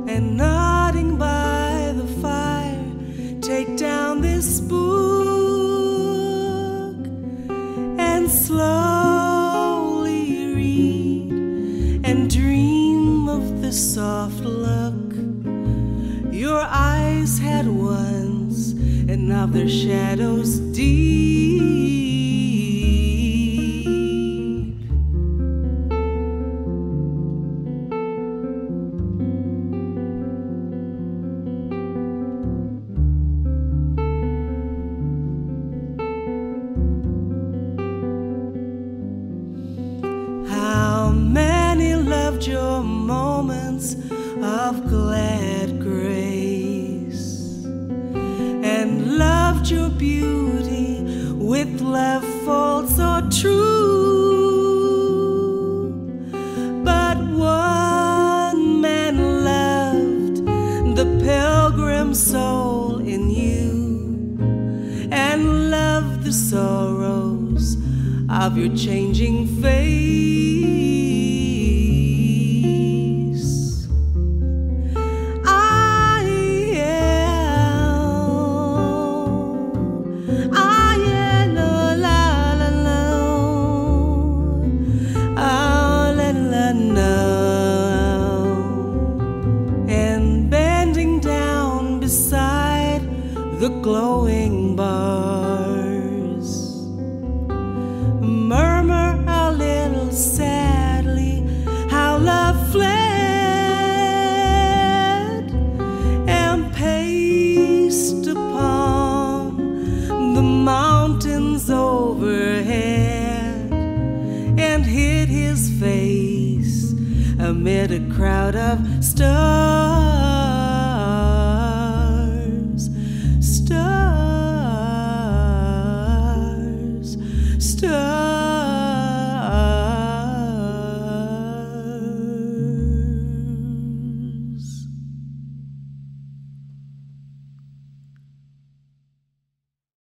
and nodding by the fire, take down this book and slowly read and dream of the soft look your eyes had once, and now their shadows deep. How many loved your moments of glad grace, and loved your beauty with love false or true? But one man loved the pilgrim soul in you, and loved the sorrows of your changing face. The glowing bars murmur a little sadly how love fled and paced upon the mountains overhead, and hid his face amid a crowd of stars.